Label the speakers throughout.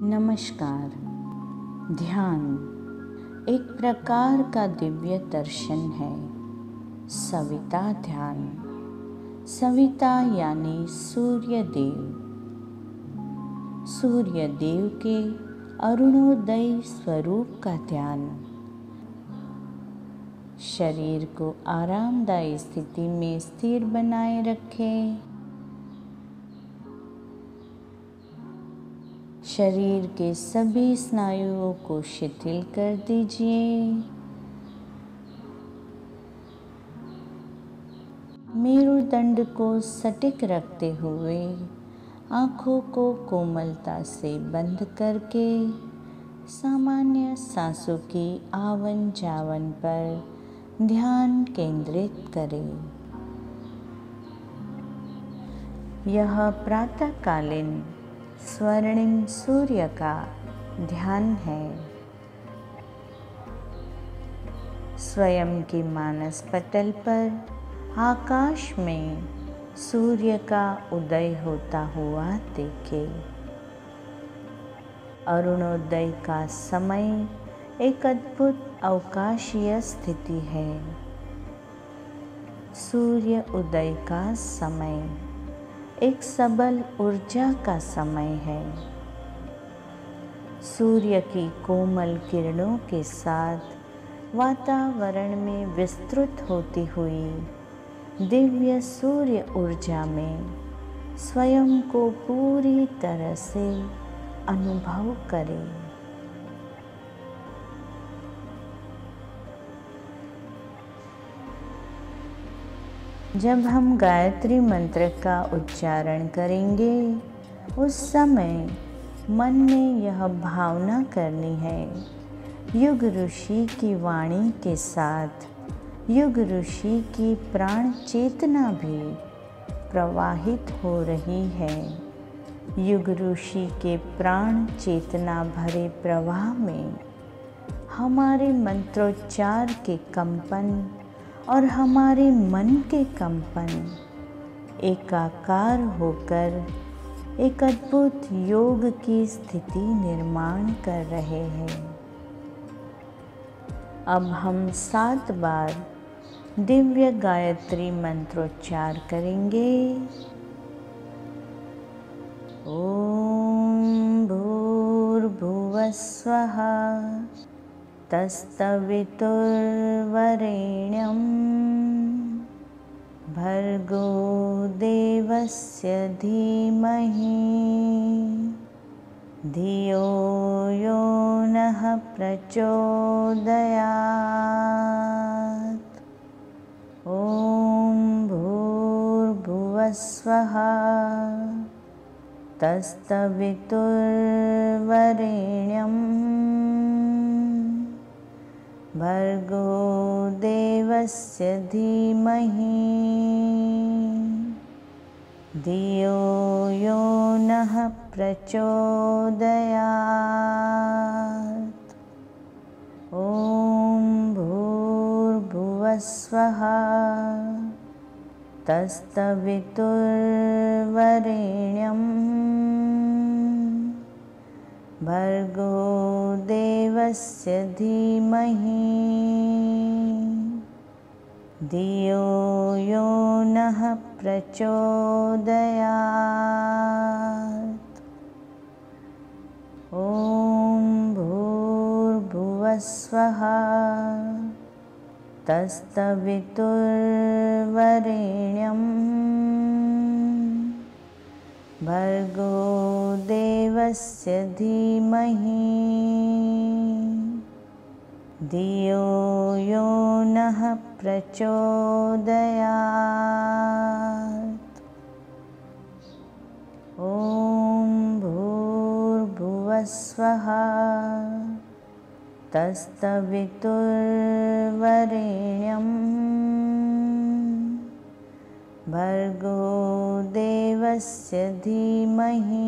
Speaker 1: नमस्कार। ध्यान एक प्रकार का दिव्य दर्शन है। सविता ध्यान। सविता यानी सूर्य देव। सूर्य देव के अरुणोदय स्वरूप का ध्यान। शरीर को आरामदायी स्थिति में स्थिर बनाए रखें। शरीर के सभी स्नायुओं को शिथिल कर दीजिए। मेरुदंड को सटीक रखते हुए आँखों को कोमलता से बंद करके सामान्य सांसों की आवन जावन पर ध्यान केंद्रित करें। यह प्रातःकालीन स्वर्णिम सूर्य का ध्यान है। स्वयं के मानस पटल पर आकाश में सूर्य का उदय होता हुआ देखें। अरुणोदय का समय एक अद्भुत अवकाशीय स्थिति है। सूर्य उदय का समय एक सबल ऊर्जा का समय है। सूर्य की कोमल किरणों के साथ वातावरण में विस्तृत होती हुई दिव्य सूर्य ऊर्जा में स्वयं को पूरी तरह से अनुभव करें। जब हम गायत्री मंत्र का उच्चारण करेंगे उस समय मन में यह भावना करनी है, युग ऋषि की वाणी के साथ युग ऋषि की प्राण चेतना भी प्रवाहित हो रही है। युग ऋषि के प्राण चेतना भरे प्रवाह में हमारे मंत्रोच्चार के कंपन और हमारे मन के कंपन एकाकार होकर एक अद्भुत योग की स्थिति निर्माण कर रहे हैं। अब हम 7 बार दिव्य गायत्री मंत्रोच्चार करेंगे। ओम भूर्भुवः स्वः तत्सवितुर्वरेण्यं भर्गो देवस्य धीमहि धियो यो नः प्रचोदयात्। ॐ भूर्भुवः स्वः तत्सवितुर्वरेण्यं भर्गो देवस्य धीमहि धियो यो नः प्रचोदयात्। ॐ भूर्भुवः स्वः तत्सवितुर्वरेण्यं भर्गो देवस्य धीमहि धियो यो नः प्रचोदयात्। ॐ भूर्भुवः स्वः तत्सवितुर्वरेण्यं भर्गो देवस्य धीमहि धियो यो नः प्रचोदयात्। ॐ भूर्भुवः स्वः तत्सवितुर्वरेण्यं भर्गो देवस्य धीमहि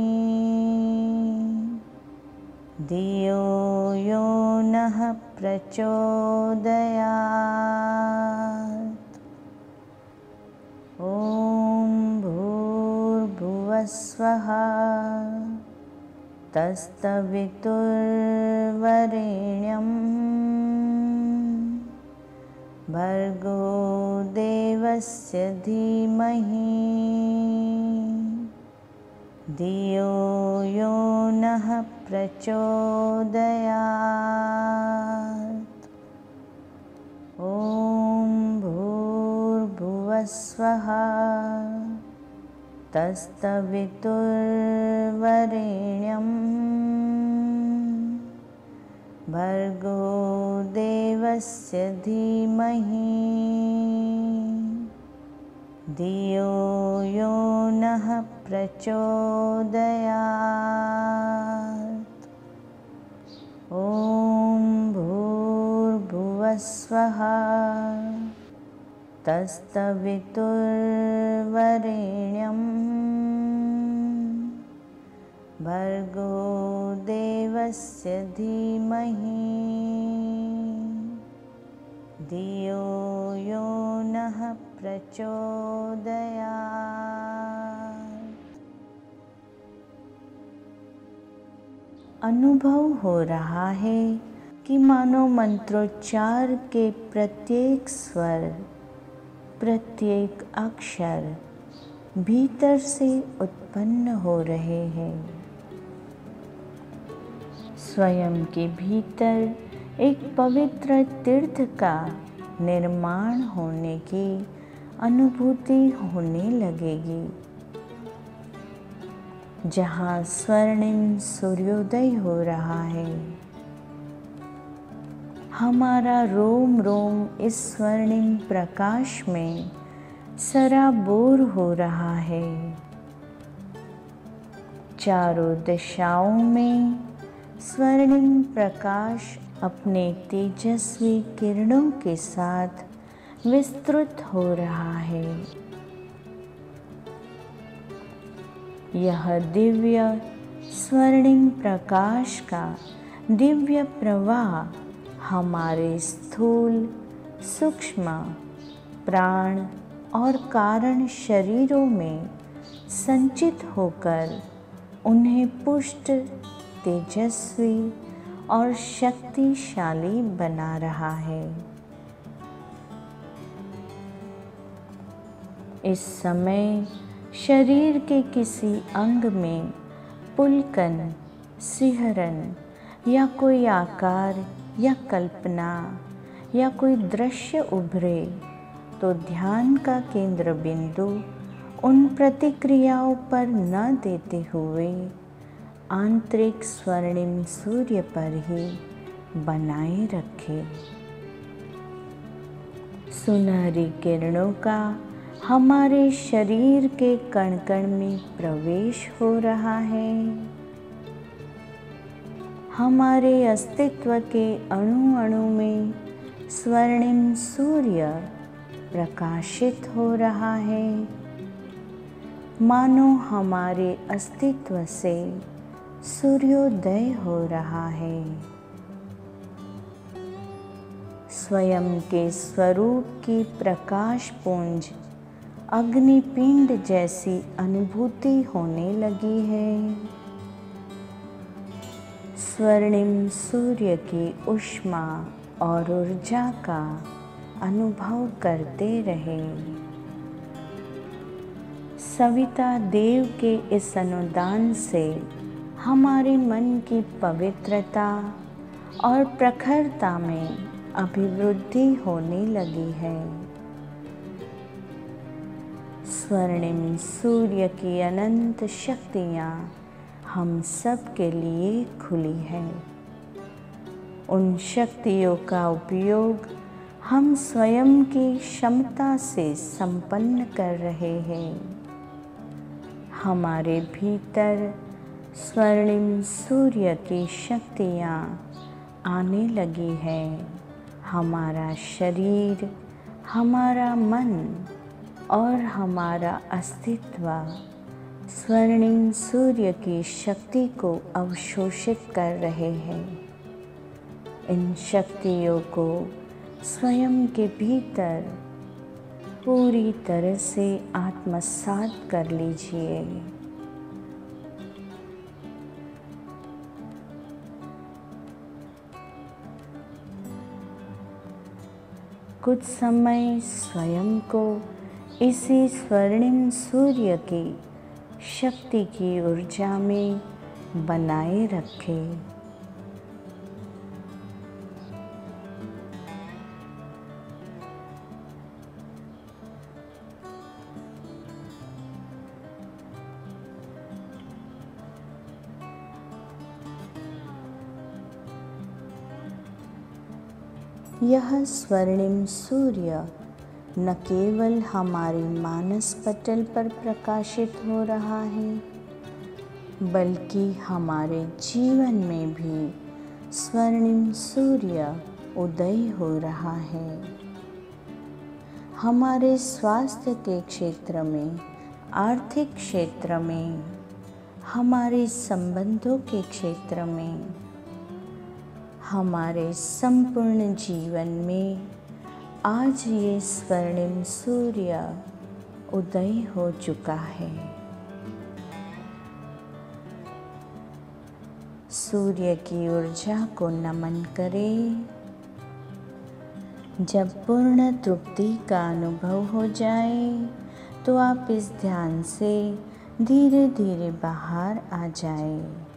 Speaker 1: धियो यो नः प्रचोदयात्। ॐ भूर्भुवः स्वः तत्सवितुर्वरेण्यं भर्गो देवस्य धीमहि धियो यो नः प्रचोदयात्। ॐ भूर्भुवस्वः तत्सवितुर्वरेण्यं भर्गो देवस्य धीमहि धियो यो नः प्रचोदयात्। ॐ भूर्भुवस्वः तत्सवितुर्वरेण्यं भर्गो देवस्य धीमहि धियो यो नः प्रचोदयात्। अनुभव हो रहा है कि मानो मंत्रोच्चार के प्रत्येक स्वर, प्रत्येक अक्षर भीतर से उत्पन्न हो रहे हैं। स्वयं के भीतर एक पवित्र तीर्थ का निर्माण होने की अनुभूति होने लगेगी, जहाँ स्वर्णिम सूर्योदय हो रहा है। हमारा रोम रोम इस स्वर्णिम प्रकाश में सराबोर हो रहा है। चारों दिशाओं में स्वर्णिम प्रकाश अपने तेजस्वी किरणों के साथ विस्तृत हो रहा है। यह दिव्य स्वर्णिम प्रकाश का दिव्य प्रवाह हमारे स्थूल, सूक्ष्म, प्राण और कारण शरीरों में संचित होकर उन्हें पुष्ट, तेजस्वी और शक्तिशाली बना रहा है। इस समय शरीर के किसी अंग में पुलकन, सिहरन या कोई आकार या कल्पना या कोई दृश्य उभरे तो ध्यान का केंद्र बिंदु उन प्रतिक्रियाओं पर न देते हुए आंतरिक स्वर्णिम सूर्य पर ही बनाए रखें। सुनहरी किरणों का हमारे शरीर के कण कण में प्रवेश हो रहा है। हमारे अस्तित्व के अणु अणु में स्वर्णिम सूर्य प्रकाशित हो रहा है, मानो हमारे अस्तित्व से सूर्योदय हो रहा है। स्वयं के स्वरूप की प्रकाश पुंज अग्निपिंड जैसी अनुभूति होने लगी है। स्वर्णिम सूर्य की ऊष्मा और ऊर्जा का अनुभव करते रहे। सविता देव के इस अनुदान से हमारे मन की पवित्रता और प्रखरता में अभिवृद्धि होने लगी है। स्वर्णिम सूर्य की अनंत शक्तियाँ हम सब के लिए खुली हैं। उन शक्तियों का उपयोग हम स्वयं की क्षमता से संपन्न कर रहे हैं। हमारे भीतर स्वर्णिम सूर्य की शक्तियाँ आने लगी है। हमारा शरीर, हमारा मन और हमारा अस्तित्व स्वर्णिम सूर्य की शक्ति को अवशोषित कर रहे हैं। इन शक्तियों को स्वयं के भीतर पूरी तरह से आत्मसात कर लीजिए। कुछ समय स्वयं को इसी स्वर्णिम सूर्य की शक्ति की ऊर्जा में बनाए रखें। यह स्वर्णिम सूर्य न केवल हमारे मानस पटल पर प्रकाशित हो रहा है, बल्कि हमारे जीवन में भी स्वर्णिम सूर्य उदय हो रहा है। हमारे स्वास्थ्य के क्षेत्र में, आर्थिक क्षेत्र में, हमारे संबंधों के क्षेत्र में, हमारे संपूर्ण जीवन में आज ये स्वर्णिम सूर्य उदय हो चुका है। सूर्य की ऊर्जा को नमन करें। जब पूर्ण तृप्ति का अनुभव हो जाए तो आप इस ध्यान से धीरे धीरे बाहर आ जाएं।